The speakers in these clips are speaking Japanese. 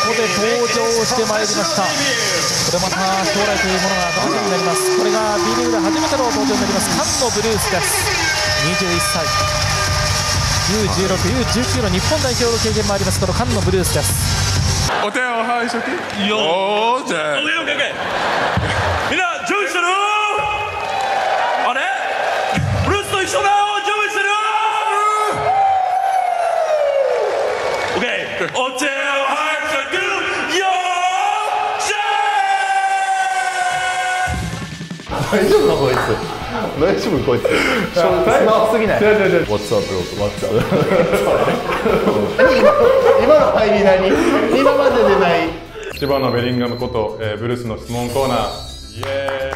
こで登場してまいりました。これまた将来というものが楽しみになります。これが B リーグで初めての登場になります、菅野ブルースです。21歳、U16、U19 の日本代表の経験もあります、この菅野ブルースです。 お手を拝借。 よーじゃあみんな準備してる？あれブルースと一緒だよ、準備してるよ。 OK、 お手を拝借。よーしゃー。 大丈夫かこいつ、大丈夫こいつ、素直すぎない。 What's up bro? What's up? 今の入り何？今まででない。 千葉のベリンガムこと、ブルースの質問コーナー。イエーイ。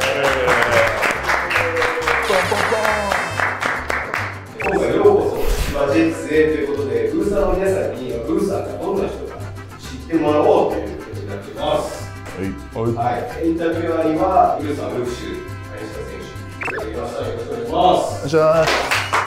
今回ようこそ千葉ジェッツへということで、ブーサーの皆さんにブーサーがどんな人か知ってもらおうということになっています。はい、インタビュアーにはブルーサールフシュ林田選手、よろしくお願いします。 お願いします。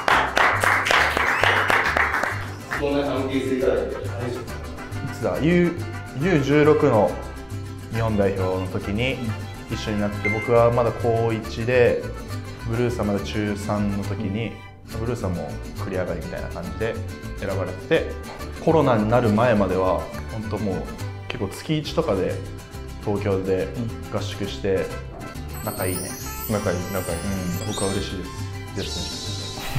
そんな関係性いただいて大丈夫ですか。U16 の日本代表の時に一緒になって、僕はまだ高1でブルースはまだ中3の時に、ブルースはもう繰り上がりみたいな感じで選ばれてて、コロナになる前までは本当もう結構月1とかで東京で合宿して仲いいね。 仲いい。 僕は嬉しいですね。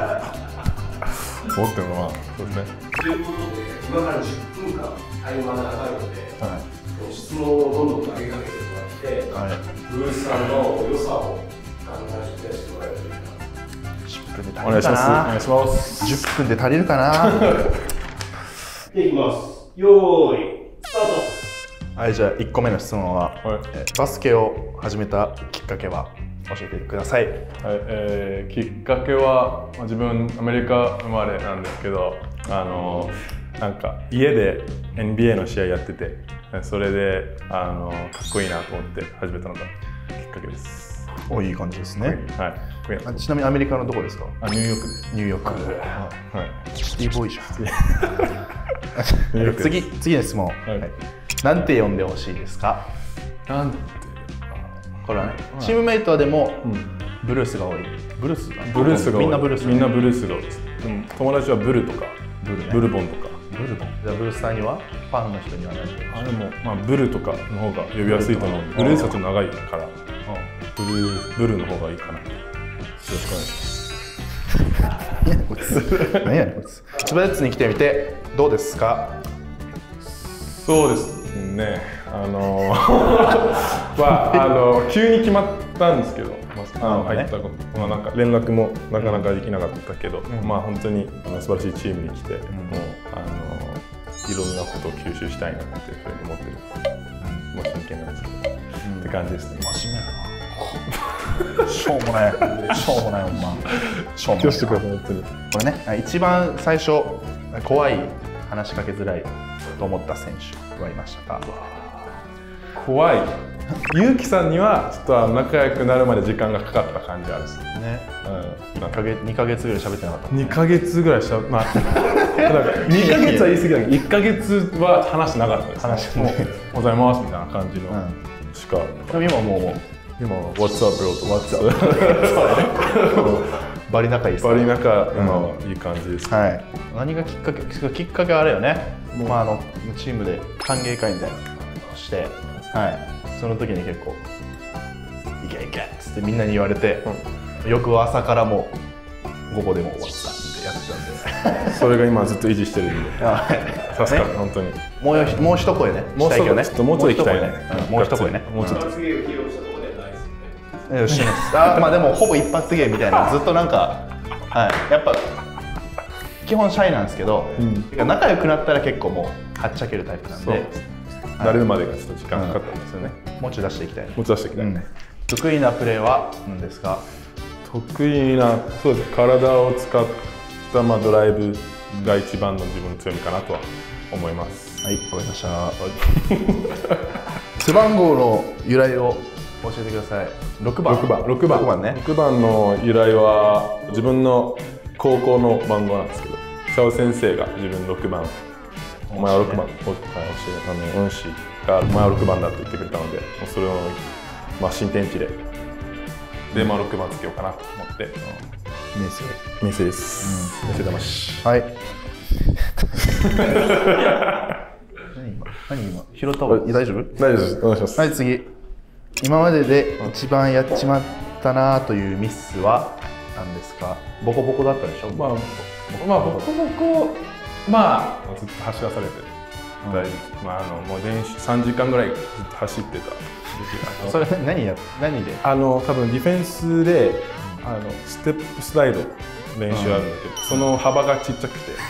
持ってるのはそうですね。 ということで、今から10分間タイマーがかかるので、質問をどんどん投げかけてもらって、ブルースさんの良さを考えてしてもらえるというか。 10分でお願いします。お願いします。 10分で足りるかな。 でいきます。よーいスタート。 はい、じゃあ1個目の質問は、バスケを始めたきっかけは教えてください。 はい、きっかけは自分アメリカ生まれなんですけど、なんか家で NBA の試合やってて、それでかっこいいなと思って始めたのがきっかけです。 お、いい感じですね。 はい。 ちなみにアメリカのどこですか？ ニューヨークで。 ニューヨーク。 はい。 シティボーイじゃん。次の質問。なんて呼んでほしいですか？ なんて。 これはね、チームメイトはでもブルースが多い。ブルースが多い。みんなブルース。 みんなブルースが多いです。友達はブルとかブルボンとか。 ブルボン。じゃあブルースさんにはファンの人には何て？ でもまあブルとかの方が呼びやすいと思う。ブルースはちょっと長いから、ブルの方がいいかな。よろしくお願いします。 何やこいつ。何やこいつ。千葉ジェッツに来てみてどうですか？ そうですね。急に決まったんですけど、入ったこと、なんか連絡もなかなかできなかったけど、まあ本当に素晴らしいチームに来て、もういろんなことを吸収したいなっていうふうに思ってる。もう真剣なんですけど、って感じですね。 真面目やな。しょうもない、しょうもない、ほんま。しょうもない。 気をつけてください、本当に。 これね、一番最初怖い、話しかけづらいと思った選手はいましたか？ 怖い。ゆうきさんにはちょっと仲良くなるまで時間がかかった感じあるですね。2ヶ月ぐらい喋ってなかった。 2ヶ月ぐらいまあ2ヶ月は言い過ぎだけど1ヶ月は話してなかったです。 話してね。 おはようございますみたいな感じのしか。 今もう What's up bro と What's up バリ仲いいです。 バリ仲今はいい感じです。 はい。何がきっかけはあれよね。まあチームで歓迎会みたいなのをして、はい。その時に結構「いけいけ」っつってみんなに言われて、翌朝からもう午後でも終わったってやってたんで、 それが今ずっと維持してるんで、さすが本当にもう一声ね。 もうちょっと行きたいね。 もう一声ね。 もうちょっと。 罰ゲーム披露したところではないですよね。 まあでもほぼ一発芸みたいな、ずっとなんか、はい、やっぱ基本シャイなんですけど、仲良くなったら結構もうはっちゃけるタイプなんで、 慣れるまでがちょっと時間かかったんですよね。 もうちょい出していきたい。 もうちょい出していきたいね。 得意なプレーは何ですか？ 得意な、そうです。体を使ったドライブが一番の自分の強みかなとは思います。 はい、わかりました。背番号の由来を教えてください。6番ね。 6番の由来は自分の高校の番号なんですけど、久尾先生が自分6番お前は6番、恩師がお前は6番だって言ってくれたので、それを新天地で、6番つけようかなと思って。名声です。名声魂。 はい。何今拾った方が大丈夫？ 大丈夫です。お願いします。 はい、次。今までで一番やっちまったなというミスは何ですか？ボコボコだったでしょ？ ボコボコ、ずっと走らされて、もう練習3時間ぐらいずっと走ってた時が。 それ何で？ 多分ディフェンスでステップスライド練習あるんだけど、その幅がちっちゃくて。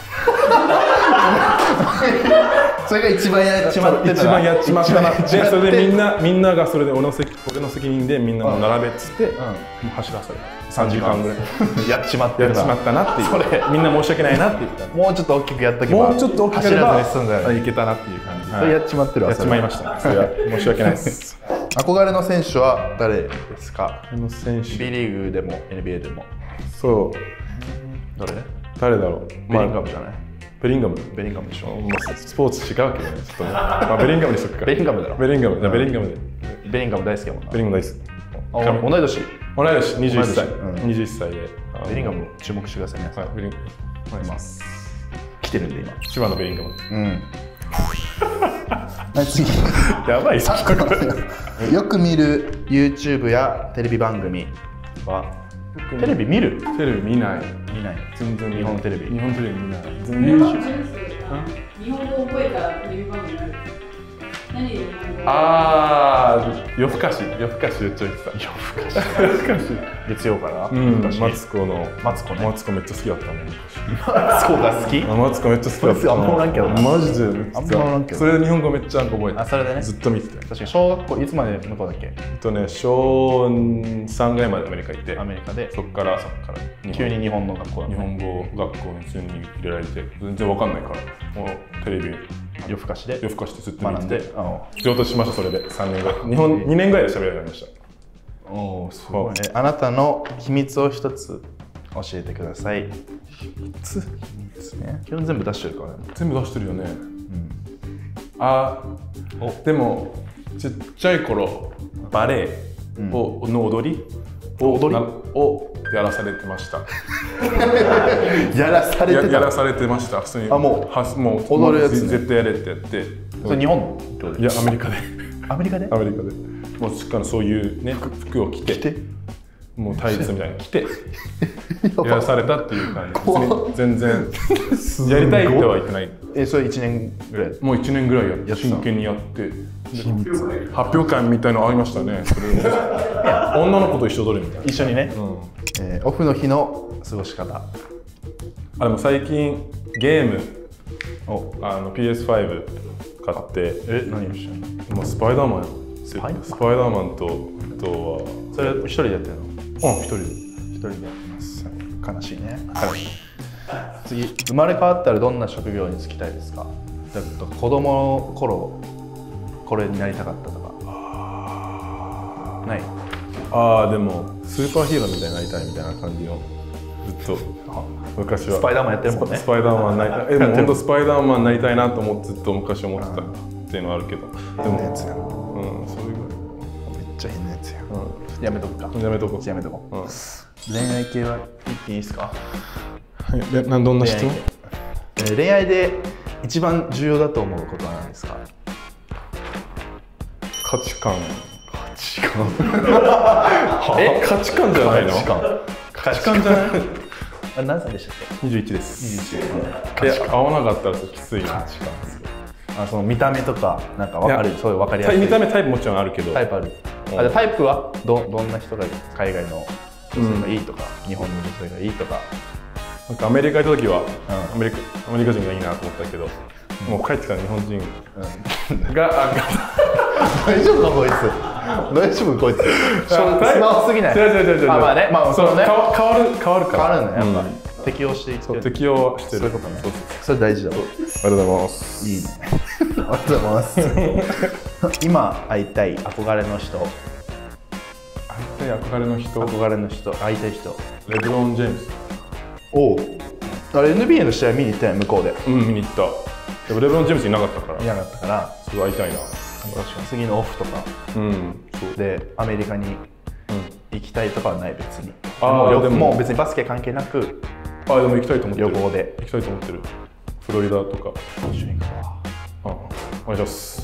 それが一番やっちまってた。 一番やっちまったな。で、それでみんながそれで俺の責任でみんなも並べっつって、走らされた。3時間ぐらい。 やっちまってるな。 やっちまったなっていう。みんな申し訳ないなって言った。 もうちょっと大きくやったけど。もうちょっと大きくやればいけたなっていう感じ。それやっちまってるわ。 やっちまいました。それは申し訳ないです。 憧れの選手は誰ですか？ の選手。 B リーグでも NBA でも。 そう。誰だろう。 ベリンガムじゃない？ ベリンガムでしょ。 スポーツ違うけどね、ちょっと。ベリンガムにしとくか。 ベリンガムだろ。 ベリンガムで。ベリンガム大好きやもんな。 ベリンガム大好き。 同い年。 21歳。21歳で。 ベリンガム注目してくださいね。 はい、お願いします。 来てるんで今。 千葉のベリンガム。 はい、次。 やばいっす。 よく見る YouTube やテレビ番組はテレビ見る？ テレビ見ない。全然日本テレビ。 見ない。 全然。日本語覚えたテレビ番組ある？何で日本語？ 夜更かしめっちゃ言ってた。夜更かし。 月曜から。 マツコめっちゃ好きだったね。 マツコが好き？ マツコめっちゃ好きだった。 あんまおらんけどな。 マジで。 あんまおらんけど。 それで日本語めっちゃ覚えて。 それでね。 ずっと見てた。 確かに小学校いつまで向こうだっけ？ 小3ぐらいまでアメリカ行って。 アメリカで。 そっから急に日本の学校。 日本語学校に普通に入れられて、全然わかんないから、もうテレビ夜更かしでずっと見てて、 上達しました。それで3年ぐらい。2年ぐらいで喋れるようになりました。 おお、すごい。あなたの秘密を一つ教えてください。秘密ね。基本全部出してるからね。 全部出してるよね。でもちっちゃい頃バレエの踊りをやらされてました。 やらされてました。普通にもう踊るやつ絶対やれってやって。 それ日本？ いやアメリカで。 アメリカでもうしっかりそういうね服を着てもうタイツみたいに着てやらされたっていう感じ。全然やりたいっては言ってない。 それ1年ぐらい？ もう1年ぐらいやって真剣にやって。発表会みたいなのありましたね。女の子と一緒踊るみたいな。 一緒にね。オフの日の過ごし方。 でも最近ゲームをPS5 買って。 何をしてんの？ スパイダーマン。スパイダーマンとはそれ一人でやってるの？ 一人でやってます。悲しいね。次、生まれ変わったらどんな職業に就きたいですか？子供の頃これになりたかったとかない？ でもスーパーヒーローみたいになりたいみたいな感じのずっと昔はスパイダーマンやってるもんね。 スパイダーマンになりたい。もう本当スパイダーマンになりたいなと思ってずっと昔思ってたっていうのはあるけど。でもやつや。 そういうぐらい。 めっちゃ変なやつや。やめとくか。 やめとこう。 恋愛系は言っていいですか？ どんな質問？ 恋愛で一番重要だと思うことは何ですか？ 価値観価値観じゃないの？価値観じゃない？ 何歳でしたっけ ？21です。合わなかったらきついな。 その見た目とかなんか分かる、そういう分かりやすい。 見た目タイプもちろんあるけど。 タイプある。タイプはどんな人が海外の女性がいいとか、日本の女性がいいとか。 なんかアメリカ行った時はアメリカ人がいいなと思ったけど、もう帰ってから日本人が大丈夫かこいつ。大丈夫こいつ。素直すぎない。 違う。 まあね、まあそうね。 変わるから。 変わるねやっぱ。適応していって。 適応はしてる。 そういうことね。それ大事だ。ありがとうございます。 いいね。ありがとうございます。今会いたい憧れの人。 憧れの人。 会いたい人。 レブロン・ジェームズ。 おう。あれ NBA の試合見に行ったよ向こうで。 見に行った。 でもレブロン・ジェームスいなかったからいなかったからすごい会いたいな。 確かに次のオフとかそうでアメリカに行きたいとかはない別に。 でももう別にバスケ関係なくでも行きたいと思ってる。 旅行で行きたいと思ってる。フロリダとか。 一緒に行くわ。 お願いします。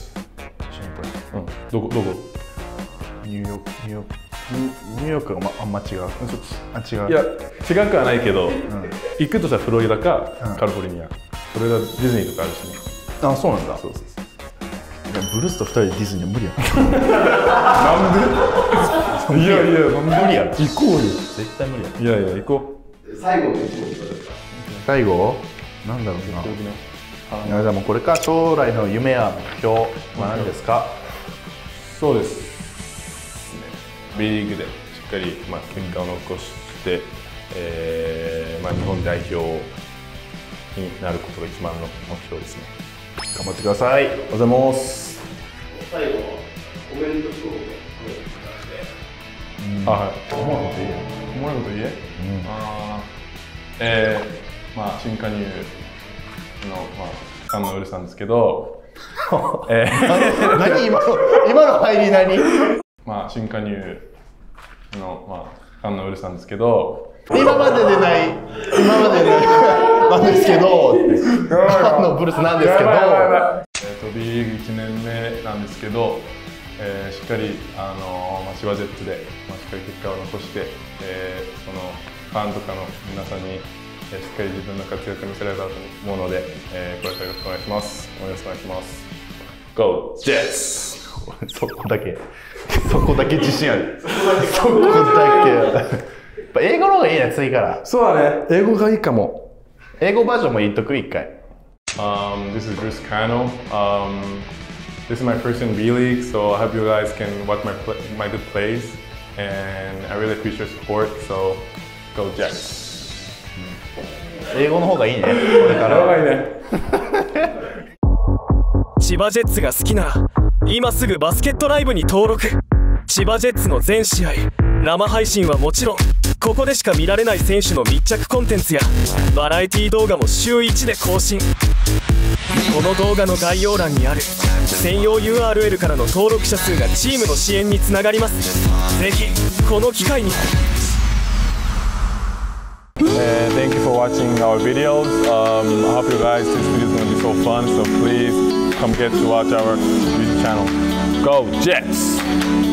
一緒に行こどこう。ニューヨークがあんま違う。違う。 いや違くはないけど、行くとしたらフロリダかカリフォルニア。フロリダディズニーとかあるしね。 あ、そうなんだ。 そうブルースと2人でディズニーは無理やなんでいや無理やろ。 行こうよ。 絶対無理やろ。 いや行こ最後の一問いかがですか？ 最後なんだろうな。じゃあもうこれから将来の夢や目標は何ですか？ そうですね。B リーグでしっかり結果を残して、日本代表になることが一番の目標ですね。 頑張ってください。ありがとうございます。 最後コメント等をはい。思わないこと言え。思わないこと言え。新加入の菅野ウルさんですけど、 何今の入り何？ 新加入の菅野ウルさんですけど、 今まででないなんですけど、菅野ブルースなんですけど、 B リーグ1年目なんですけど、しっかり千葉ジェッツでしっかり結果を残して、そのファンとかの皆さんにしっかり自分の活躍を見せられたと思うので、これからよろしくお願いします。よろしくお願いします。Go Jets！ そこだけ自信ある。そこだけ。やっぱ英語の方がいいね、次から。 そうだね。英語がいいかも。 英語バージョンも言っとく一回。 This is Bruce Cano. This is my first in B League, so I hope you guys can watch my good plays, and I really appreciate your support. So go Jets! 英語の方がいいね。これからは。いいね。 千葉ジェッツが好きなら今すぐバスケットライブに登録。千葉ジェッツの全試合生配信はもちろん、ここでしか見られない選手の密着コンテンツやバラエティ動画も週1で更新。この動画の概要欄にある専用 URL からの登録者数がチームの支援につながります。ぜひこの機会に。 Thank you for watching our videos. I hope you guys, this video is going to be so fun. So please come get to watch our YouTube channel. Go Jets!